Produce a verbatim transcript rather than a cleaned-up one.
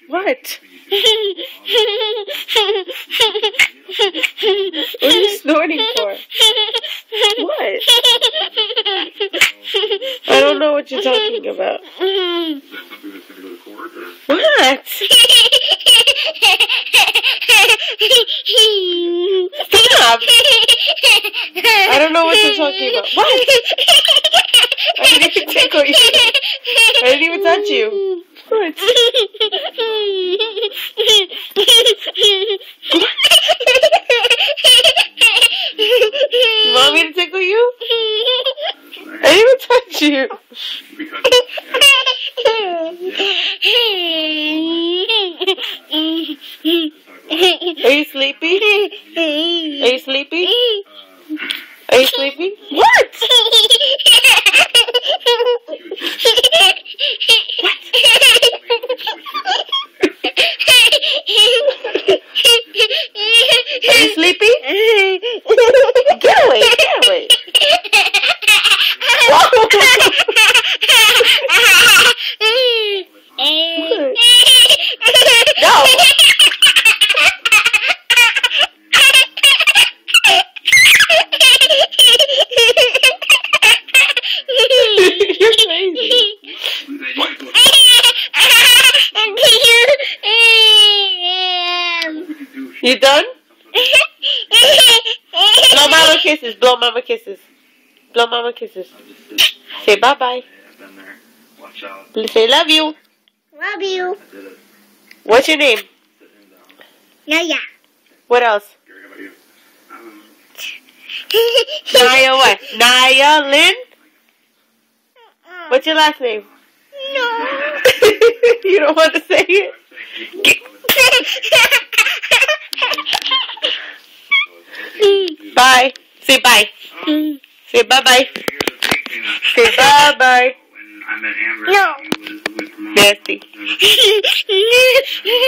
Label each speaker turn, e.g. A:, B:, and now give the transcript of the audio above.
A: What? What are you snorting for? What? I don't know what you're talking about. What? Stop! I don't know what you're talking about. What? I didn't even tickle you. I didn't even touch you. What? You want me to tickle you? I didn't even touch you. Are you sleepy? Are you sleepy? Are you sleepy? What? Are you sleepy? Get away, get away. No. You're crazy. You done? Blow mama kisses. Blow mama kisses. Blow mama kisses. Say bye bye. Say love you.
B: Love you.
A: What's your name?
B: Naya.
A: What else? Naya what? Naya Lynn? What's your last name?
B: No.
A: You don't want to say it? Bye. Say bye. Say bye bye. Say bye bye.
B: No.
A: Nasty.